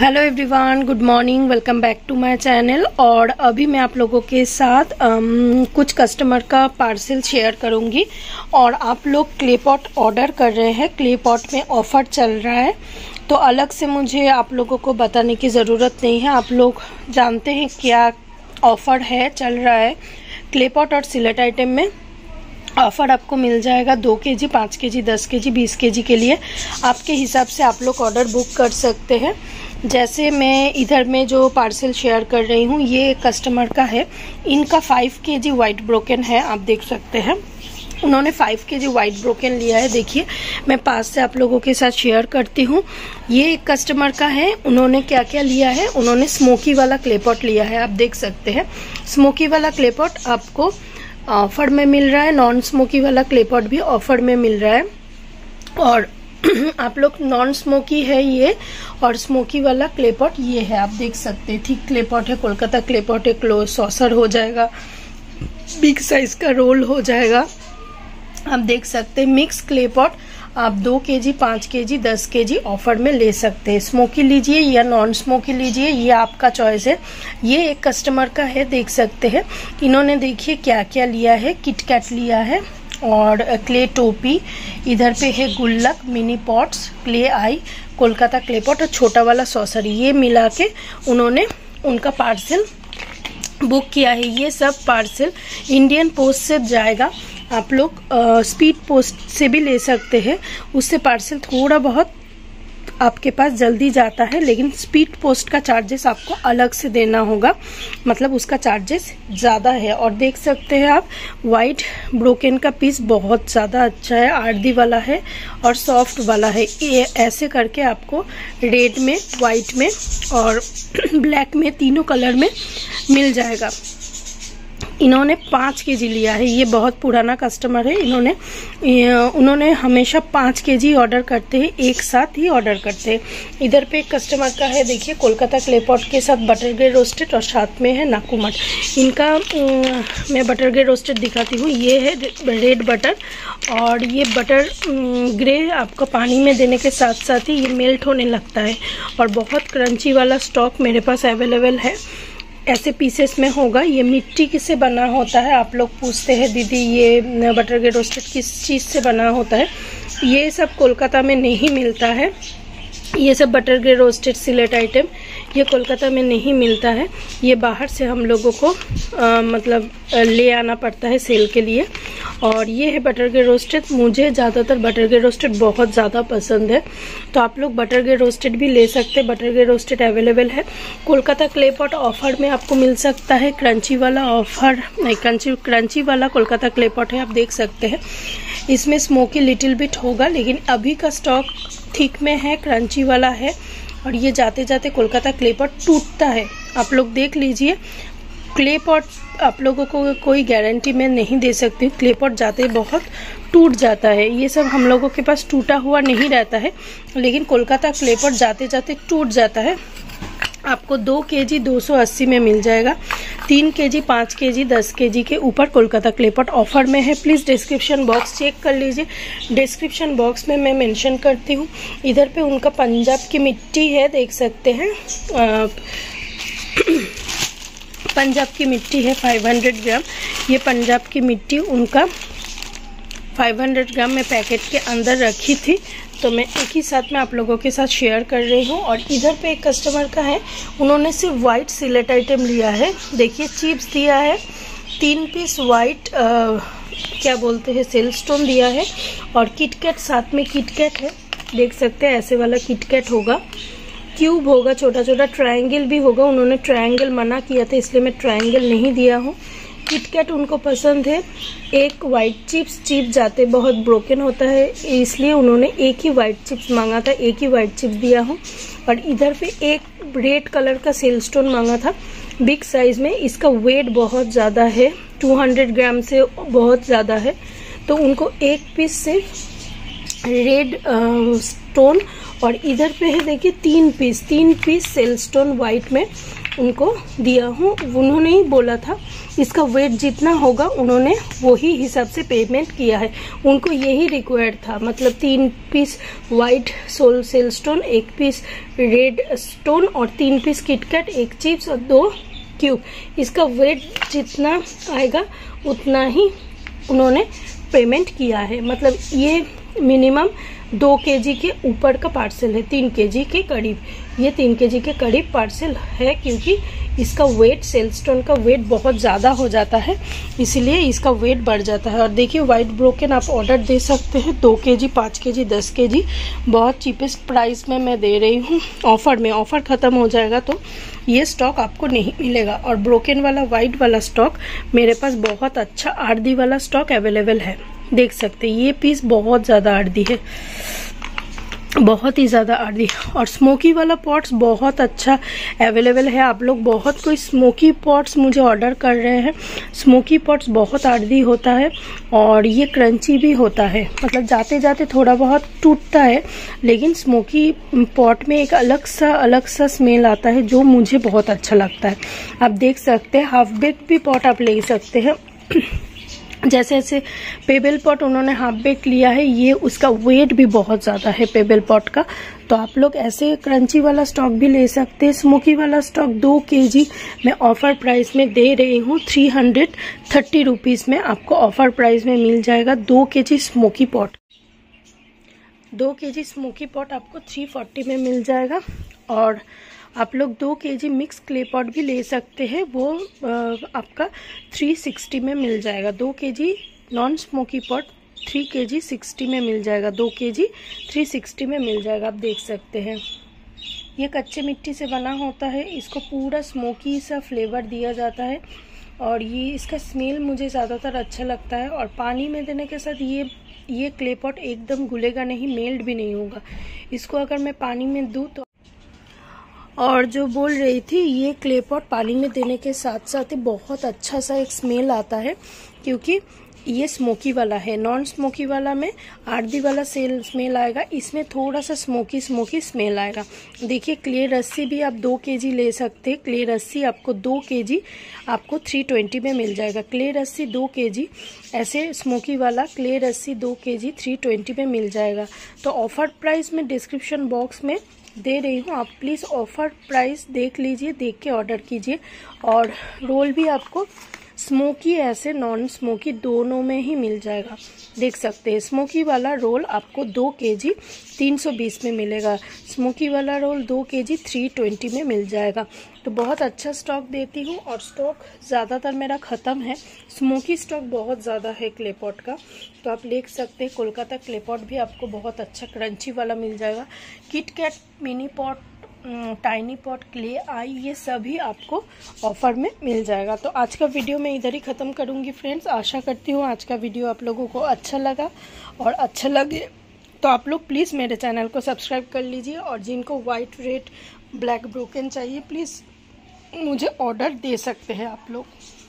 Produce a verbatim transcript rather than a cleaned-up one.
Hello everyone, good morning, welcome back to my channel. और अभी मैं आप लोगों के साथ um, कुछ कस्टमर का पार्सल शेयर करूंगी। और आप लोग क्ले पॉट ऑर्डर कर रहे हैं, क्ले पॉट में ऑफ़र चल रहा है, तो अलग से मुझे आप लोगों को बताने की ज़रूरत नहीं है। आप लोग जानते हैं क्या ऑफ़र है, चल रहा है। क्ले पॉट और सिलेट आइटम में ऑफ़र आपको मिल जाएगा दो के जी, पाँच के जी, दस के जी, बीस के जी के लिए आपके हिसाब से आप लोग ऑर्डर बुक कर सकते हैं। जैसे मैं इधर में जो पार्सल शेयर कर रही हूँ, ये कस्टमर का है। इनका फाइव के जी वाइट ब्रोकन है, आप देख सकते हैं। उन्होंने फाइव के जी वाइट ब्रोकन लिया है। देखिए, मैं पास से आप लोगों के साथ शेयर करती हूँ। ये एक कस्टमर का है। उन्होंने क्या क्या लिया है, उन्होंने स्मोकी वाला क्ले पॉट लिया है, आप देख सकते हैं। स्मोकी वाला क्ले पॉट आपको ऑफर में मिल रहा है, नॉन स्मोकी वाला क्ले पॉट भी ऑफर में मिल रहा है। और आप लोग नॉन स्मोकी है ये, और स्मोकी वाला क्ले पॉट ये है, आप देख सकते हैं। ठीक क्ले पॉट है, कोलकाता क्ले पॉट है। क्लो सॉसर हो जाएगा, बिग साइज का रोल हो जाएगा, आप देख सकते हैं। मिक्स क्ले पॉट आप दो के जी, पाँच के जी, दस के जी ऑफर में ले सकते हैं। स्मोकी लीजिए या नॉन स्मोकी लीजिए, ये आपका चॉइस है। ये एक कस्टमर का है, देख सकते हैं। इन्होंने देखिए क्या क्या लिया है, किटकैट लिया है और क्ले टोपी, इधर पे है गुल्लक, मिनी पॉट्स, क्ले आई, कोलकाता क्ले पॉट और छोटा वाला सॉसर, ये मिला के उन्होंने उनका पार्सल बुक किया है। ये सब पार्सल इंडियन पोस्ट से जाएगा। आप लोग स्पीड पोस्ट से भी ले सकते हैं, उससे पार्सल थोड़ा बहुत आपके पास जल्दी जाता है, लेकिन स्पीड पोस्ट का चार्जेस आपको अलग से देना होगा, मतलब उसका चार्जेस ज़्यादा है। और देख सकते हैं आप, वाइट ब्रोकन का पीस बहुत ज़्यादा अच्छा है, आरदी वाला है और सॉफ्ट वाला है। ये ऐसे करके आपको रेड में, वाइट में और ब्लैक में, तीनों कलर में मिल जाएगा। इन्होंने पाँच के जी लिया है। ये बहुत पुराना कस्टमर है। इन्होंने उन्होंने हमेशा पाँच के जी ऑर्डर करते हैं, एक साथ ही ऑर्डर करते हैं। इधर पे एक कस्टमर का है, देखिए, कोलकाता क्ले पॉट के साथ बटर ग्रे रोस्टेड और साथ में है नाकुमट। इनका मैं बटर ग्रे रोस्टेड दिखाती हूँ। ये है रेड बटर, और ये बटर ग्रे आपको पानी में देने के साथ साथ ही ये मेल्ट होने लगता है। और बहुत क्रंची वाला स्टॉक मेरे पास अवेलेबल है, ऐसे पीसेस में होगा। ये मिट्टी किससे बना होता है, आप लोग पूछते हैं दीदी ये बटर ग्रे रोस्टेड किस चीज़ से बना होता है। ये सब कोलकाता में नहीं मिलता है। ये सब butter grey roasted slate item ये कोलकाता में नहीं मिलता है। ये बाहर से हम लोगों को आ, मतलब ले आना पड़ता है सेल के लिए। और ये है बटर ग्रे रोस्टेड। मुझे ज़्यादातर बटर ग्रे रोस्टेड बहुत ज़्यादा पसंद है, तो आप लोग बटर ग्रे रोस्टेड भी ले सकते हैं। बटर ग्रे रोस्टेड अवेलेबल है। कोलकाता क्ले पॉट ऑफर में आपको मिल सकता है। क्रंची वाला ऑफर नहीं, क्रंची क्रंची वाला कोलकाता क्ले पॉट है, आप देख सकते हैं। इसमें स्मोकी लिटिल बिट होगा, लेकिन अभी का स्टॉक थिक में है, क्रंची वाला है। और ये जाते जाते कोलकाता क्ले पॉट टूटता है, आप लोग देख लीजिए। क्ले पॉट आप लोगों को कोई गारंटी मैं नहीं दे सकती हूँ, क्ले पॉट जाते बहुत टूट जाता है। ये सब हम लोगों के पास टूटा हुआ नहीं रहता है, लेकिन कोलकाता क्ले पॉट जाते जाते टूट जाता है। आपको दो के जी दो सौ अस्सी में मिल जाएगा। तीन के जी, पाँच के जी, दस के जी के ऊपर कोलकाता क्ले पॉट ऑफर में है। प्लीज़ डिस्क्रिप्शन बॉक्स चेक कर लीजिए, डिस्क्रिप्शन बॉक्स में मैं मेंशन करती हूँ। इधर पे उनका पंजाब की मिट्टी है, देख सकते हैं। आ, पंजाब की मिट्टी है पाँच सौ ग्राम। ये पंजाब की मिट्टी उनका पाँच सौ ग्राम में पैकेट के अंदर रखी थी, तो मैं एक ही साथ में आप लोगों के साथ शेयर कर रही हूँ। और इधर पे एक कस्टमर का है, उन्होंने सिर्फ वाइट सिलेट आइटम लिया है। देखिए, चिप्स दिया है, तीन पीस वाइट क्या बोलते हैं सेल स्टोन दिया है, और किटकैट साथ में किटकैट है, देख सकते हैं। ऐसे वाला किटकैट होगा, क्यूब होगा, छोटा छोटा ट्रायंगल भी होगा। उन्होंने ट्रायंगल मना किया था, इसलिए मैं ट्रायंगल नहीं दिया हूँ। किटकैट उनको पसंद है। एक वाइट चिप्स, चिप जाते बहुत ब्रोकन होता है, इसलिए उन्होंने एक ही वाइट चिप्स मांगा था, एक ही वाइट चिप्स दिया हूँ। और इधर पे एक रेड कलर का सेल स्टोन मांगा था, बिग साइज में। इसका वेट बहुत ज़्यादा है, दो सौ ग्राम से बहुत ज़्यादा है, तो उनको एक पीस से रेड स्टोन। और इधर पे है देखिए तीन पीस, तीन पीस सेल स्टोन वाइट में उनको दिया हूँ। उन्होंने ही बोला था इसका वेट जितना होगा उन्होंने वही हिसाब से पेमेंट किया है। उनको यही रिक्वायर्ड था, मतलब तीन पीस वाइट सोल सेल स्टोन, एक पीस रेड स्टोन और तीन पीस किटकैट, एक चिप्स और दो क्यूब। इसका वेट जितना आएगा उतना ही उन्होंने पेमेंट किया है। मतलब ये मिनिमम दो केजी के ऊपर का पार्सल है, तीन केजी के करीब, ये तीन केजी के करीब पार्सल है, क्योंकि इसका वेट सेलस्टोन का वेट बहुत ज़्यादा हो जाता है, इसलिए इसका वेट बढ़ जाता है। और देखिए वाइट ब्रोकन आप ऑर्डर दे सकते हैं, दो केजी, पाँच केजी, दस केजी, बहुत चीपेस्ट प्राइस में मैं दे रही हूँ ऑफर में। ऑफर ख़त्म हो जाएगा तो ये स्टॉक आपको नहीं मिलेगा। और ब्रोकन वाला वाइट वाला स्टॉक मेरे पास बहुत अच्छा आरदी वाला स्टॉक अवेलेबल है, देख सकते हैं। ये पीस बहुत ज़्यादा आरदी है, बहुत ही ज़्यादा आरदी। और स्मोकी वाला पॉट्स बहुत अच्छा अवेलेबल है। आप लोग बहुत कोई स्मोकी पॉट्स मुझे ऑर्डर कर रहे हैं। स्मोकी पॉट्स बहुत आरदी होता है और ये क्रंची भी होता है, मतलब जाते जाते थोड़ा बहुत टूटता है, लेकिन स्मोकी पॉट में एक अलग सा अलग सा स्मेल आता है जो मुझे बहुत अच्छा लगता है। आप देख सकते हैं हाफ बेक भी पॉट आप ले सकते हैं। जैसे जैसे पेबल पॉट उन्होंने हाफ बेक लिया है, ये उसका वेट भी बहुत ज़्यादा है पेबल पॉट का, तो आप लोग ऐसे क्रंची वाला स्टॉक भी ले सकते हैं। स्मोकी वाला स्टॉक दो केजी मैं ऑफर प्राइस में दे रही हूँ, थ्री हंड्रेड थर्टी रुपीज़ में आपको ऑफर प्राइस में मिल जाएगा। दो केजी स्मोकी पॉट दो केजी स्मोकी पॉट आपको थ्री फोर्टी में मिल जाएगा। और आप लोग दो केजी मिक्स क्ले पॉट भी ले सकते हैं, वो आपका थ्री सिक्सटी में मिल जाएगा। दो KG non smoky pot three KG sixty में मिल जाएगा, दो केजी थ्री सिक्सटी में मिल जाएगा। आप देख सकते हैं ये कच्चे मिट्टी से बना होता है, इसको पूरा स्मोकी सा फ्लेवर दिया जाता है और ये इसका स्मेल मुझे ज़्यादातर अच्छा लगता है। और पानी में देने के साथ ये ये क्ले पॉट एकदम घुलेगा नहीं, मेल्ट भी नहीं होगा। इसको अगर मैं पानी में दूँ तो, और जो बोल रही थी, ये क्ले पॉट पानी में देने के साथ साथ ही बहुत अच्छा सा एक स्मेल आता है, क्योंकि ये स्मोकी वाला है। नॉन स्मोकी वाला में आरदी वाला सेल स्मेल आएगा, इसमें थोड़ा सा स्मोकी स्मोकी स्मेल आएगा। देखिए क्ले रस्सी भी आप दो केजी ले सकते हैं। क्ले रस्सी आपको दो केजी आपको थ्री ट्वेंटी में मिल जाएगा। क्ले रस्सी दो केजी, ऐसे स्मोकी वाला क्ले रस्सी दो केजी थ्री ट्वेंटी में मिल जाएगा। तो ऑफर प्राइस में डिस्क्रिप्शन बॉक्स में दे रही हूँ, आप प्लीज़ ऑफर प्राइस देख लीजिए, देख के ऑर्डर कीजिए। और रोल भी आपको स्मोकी ऐसे नॉन स्मोकी दोनों में ही मिल जाएगा, देख सकते हैं। स्मोकी वाला रोल आपको दो केजी तीन सौ बीस में मिलेगा, स्मोकी वाला रोल दो केजी थ्री ट्वेंटी में मिल जाएगा। तो बहुत अच्छा स्टॉक देती हूँ और स्टॉक ज़्यादातर मेरा ख़त्म है। स्मोकी स्टॉक बहुत ज़्यादा है क्ले पॉट का, तो आप देख सकते हैं। कोलकाता क्ले पॉट भी आपको बहुत अच्छा क्रंची वाला मिल जाएगा। KitKat mini pot, tiny pot, clay आई, ये सभी आपको ऑफर में मिल जाएगा। तो आज का वीडियो मैं इधर ही ख़त्म करूँगी फ्रेंड्स। आशा करती हूँ आज का वीडियो आप लोगों को अच्छा लगा, और अच्छा लगे तो आप लोग प्लीज़ मेरे चैनल को सब्सक्राइब कर लीजिए। और जिनको वाइट रेड ब्लैक ब्रोकन चाहिए प्लीज़ मुझे ऑर्डर दे सकते हैं आप लोग।